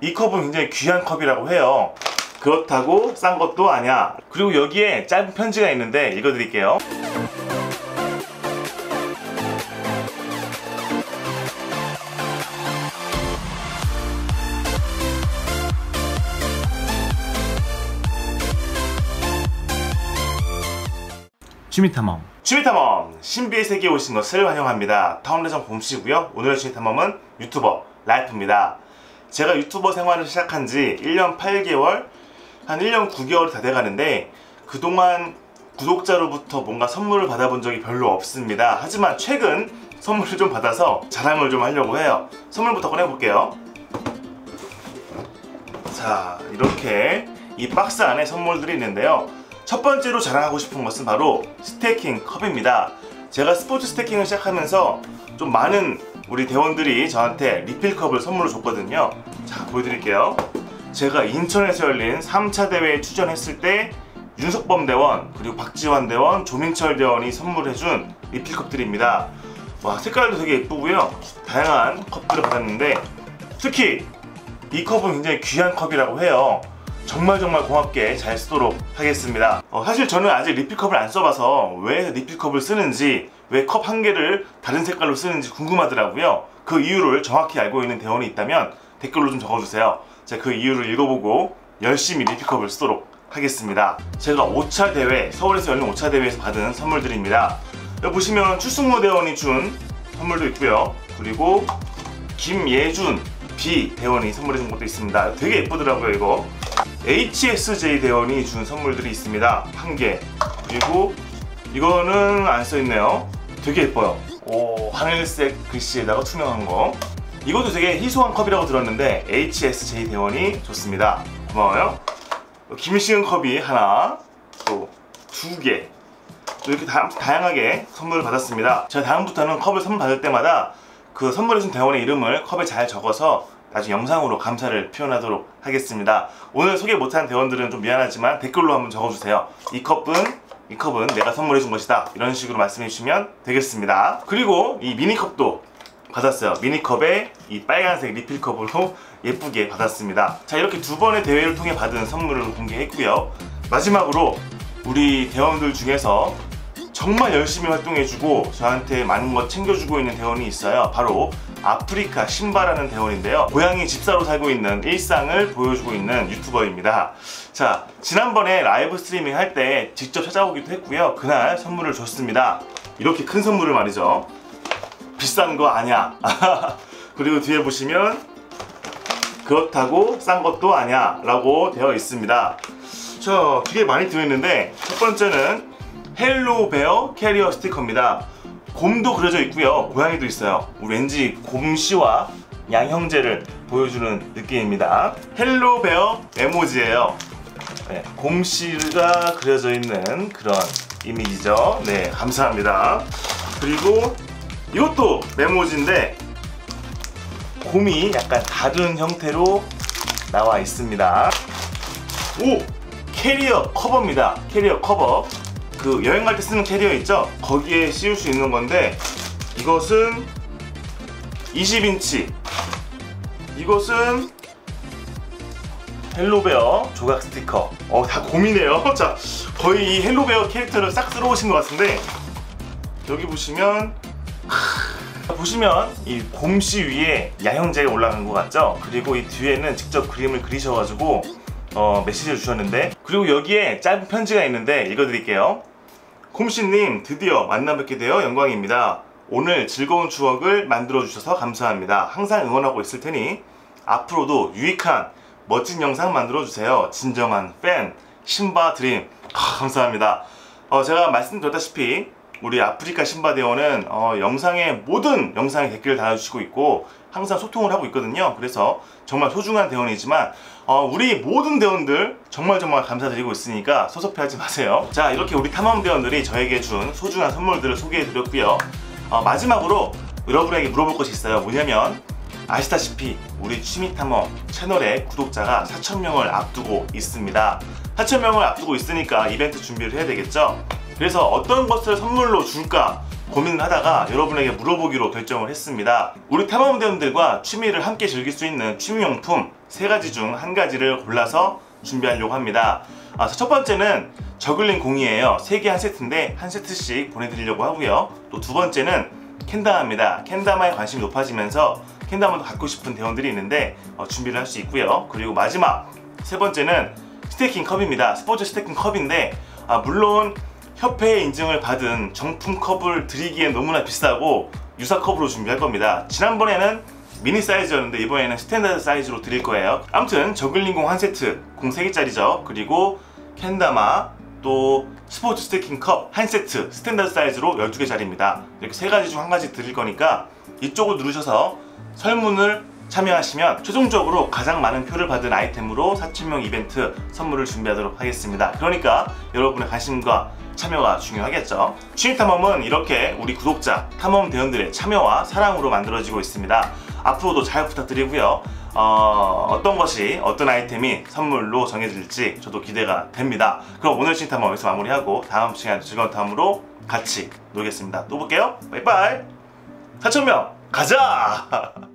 이 컵은 굉장히 귀한 컵이라고 해요. 그렇다고 싼 것도 아니야. 그리고 여기에 짧은 편지가 있는데 읽어드릴게요. 취미탐험 신비의 세계에 오신 것을 환영합니다. 탐험대장 봄씨고요. 오늘의 취미탐험은 유튜버 라이프입니다. 제가 유튜버 생활을 시작한 지 1년 8개월, 한 1년 9개월이 다 돼가는데 그동안 구독자로부터 뭔가 선물을 받아본 적이 별로 없습니다. 하지만 최근 선물을 좀 받아서 자랑을 좀 하려고 해요. 선물부터 꺼내볼게요. 자, 이렇게 이 박스 안에 선물들이 있는데요. 첫 번째로 자랑하고 싶은 것은 바로 스테이킹 컵입니다. 제가 스포츠 스테이킹을 시작하면서 좀 많은 우리 대원들이 저한테 리필컵을 선물로 줬거든요. 자, 보여드릴게요. 제가 인천에서 열린 3차 대회에 출전했을 때 윤석범 대원, 그리고 박지환 대원, 조민철 대원이 선물해준 리필컵들입니다. 와, 색깔도 되게 예쁘고요. 다양한 컵들을 받았는데 특히 이 컵은 굉장히 귀한 컵이라고 해요. 정말 고맙게 잘 쓰도록 하겠습니다. 사실 저는 아직 리필컵을 안 써봐서 왜 리필컵을 쓰는지, 왜 컵 한 개를 다른 색깔로 쓰는지 궁금하더라고요. 그 이유를 정확히 알고 있는 대원이 있다면 댓글로 좀 적어주세요. 제가 그 이유를 읽어보고 열심히 리필컵을 쓰도록 하겠습니다. 제가 5차 대회, 서울에서 열린 5차 대회에서 받은 선물들입니다. 여기 보시면 추승무 대원이 준 선물도 있고요. 그리고 김예준 B 대원이 선물해준 것도 있습니다. 되게 예쁘더라고요. 이거 HSJ 대원이 준 선물들이 있습니다. 한 개. 그리고 이거는 안 써있네요. 되게 예뻐요. 오, 하늘색 글씨에다가 투명한 거. 이것도 되게 희소한 컵이라고 들었는데 HSJ 대원이 줬습니다. 고마워요. 김시은 컵이 하나, 또 두 개, 또 이렇게 다양하게 선물을 받았습니다. 제가 다음부터는 컵을 선물 받을 때마다 그 선물해준 대원의 이름을 컵에 잘 적어서 나중에 영상으로 감사를 표현하도록 하겠습니다. 오늘 소개 못한 대원들은 좀 미안하지만 댓글로 한번 적어주세요. 이 컵은 내가 선물해준 것이다, 이런 식으로 말씀해주시면 되겠습니다. 그리고 이 미니컵도 받았어요. 미니컵에 이 빨간색 리필컵으로 예쁘게 받았습니다. 자, 이렇게 두 번의 대회를 통해 받은 선물을 공개했고요. 마지막으로 우리 대원들 중에서 정말 열심히 활동해주고 저한테 많은 것 챙겨주고 있는 대원이 있어요. 바로 아프리카 신바라는 대원인데요. 고양이 집사로 살고 있는 일상을 보여주고 있는 유튜버입니다. 자, 지난번에 라이브 스트리밍 할 때 직접 찾아오기도 했고요. 그날 선물을 줬습니다. 이렇게 큰 선물을 말이죠. 비싼 거 아니야. 그리고 뒤에 보시면 그렇다고 싼 것도 아니야 라고 되어 있습니다. 자, 되게 많이 들어있는데 첫 번째는 헬로 베어 캐리어 스티커입니다. 곰도 그려져 있고요. 고양이도 있어요. 왠지 곰씨와 양형제를 보여주는 느낌입니다. 헬로 베어 에모지예요. 네, 곰씨가 그려져 있는 그런 이미지죠. 네, 감사합니다. 그리고 이것도 메모지인데 곰이 약간 다른 형태로 나와 있습니다. 오! 캐리어 커버입니다. 캐리어 커버. 그 여행 갈 때 쓰는 캐리어 있죠? 거기에 씌울 수 있는 건데 이것은 20인치, 이것은 헬로베어 조각 스티커. 다 곰이네요. 자, 거의 이 헬로베어 캐릭터를 싹 쓸어오신 것 같은데 여기 보시면 이 곰씨 위에 야형제가 올라간 것 같죠? 그리고 이 뒤에는 직접 그림을 그리셔가지고 메시지를 주셨는데, 그리고 여기에 짧은 편지가 있는데 읽어드릴게요. 곰씨님, 드디어 만나뵙게 되어 영광입니다. 오늘 즐거운 추억을 만들어주셔서 감사합니다. 항상 응원하고 있을 테니 앞으로도 유익한 멋진 영상 만들어주세요. 진정한 팬 신바 드림. 감사합니다. 제가 말씀드렸다시피 우리 아프리카 신바 대원은 모든 영상에 댓글을 달아주시고 있고 항상 소통을 하고 있거든요. 그래서 정말 소중한 대원이지만 우리 모든 대원들 정말 감사드리고 있으니까 섭섭해하지 마세요. 자, 이렇게 우리 탐험 대원들이 저에게 준 소중한 선물들을 소개해드렸고요. 마지막으로 여러분에게 물어볼 것이 있어요. 뭐냐면 아시다시피 우리 취미탐험 채널의 구독자가 4,000명을 앞두고 있습니다. 4,000명을 앞두고 있으니까 이벤트 준비를 해야 되겠죠? 그래서 어떤 것을 선물로 줄까 고민을 하다가 여러분에게 물어보기로 결정을 했습니다. 우리 탐험대원들과 취미를 함께 즐길 수 있는 취미용품 세 가지 중 한 가지를 골라서 준비하려고 합니다. 첫 번째는 저글링 공이에요. 3개 한 세트인데 한 세트씩 보내드리려고 하고요. 또 두 번째는 캔다마입니다. 캔다마에 관심이 높아지면서 캔다마도 갖고 싶은 대원들이 있는데 준비를 할 수 있고요. 그리고 마지막 세 번째는 스테이킹 컵입니다. 스포츠 스테이킹 컵인데 물론 협회의 인증을 받은 정품 컵을 드리기엔 너무나 비싸고 유사 컵으로 준비할 겁니다. 지난번에는 미니 사이즈였는데 이번에는 스탠다드 사이즈로 드릴 거예요. 아무튼 저글링 공 한 세트, 공 3개짜리죠. 그리고 캔다마, 또 스포츠 스테이킹 컵 한 세트, 스탠다드 사이즈로 12개짜리입니다. 이렇게 세 가지 중 한 가지 드릴 거니까 이쪽을 누르셔서 설문을 참여하시면 최종적으로 가장 많은 표를 받은 아이템으로 4,000명 이벤트 선물을 준비하도록 하겠습니다. 그러니까 여러분의 관심과 참여가 중요하겠죠. 취미탐험은 이렇게 우리 구독자, 탐험 대원들의 참여와 사랑으로 만들어지고 있습니다. 앞으로도 잘 부탁드리고요. 어떤 아이템이 선물로 정해질지 저도 기대가 됩니다. 그럼 오늘 취미탐험 여기서 마무리하고 다음 시간에 즐거운 탐험으로 같이 놀겠습니다. 또 볼게요. 바이바이. 4,000명 가자!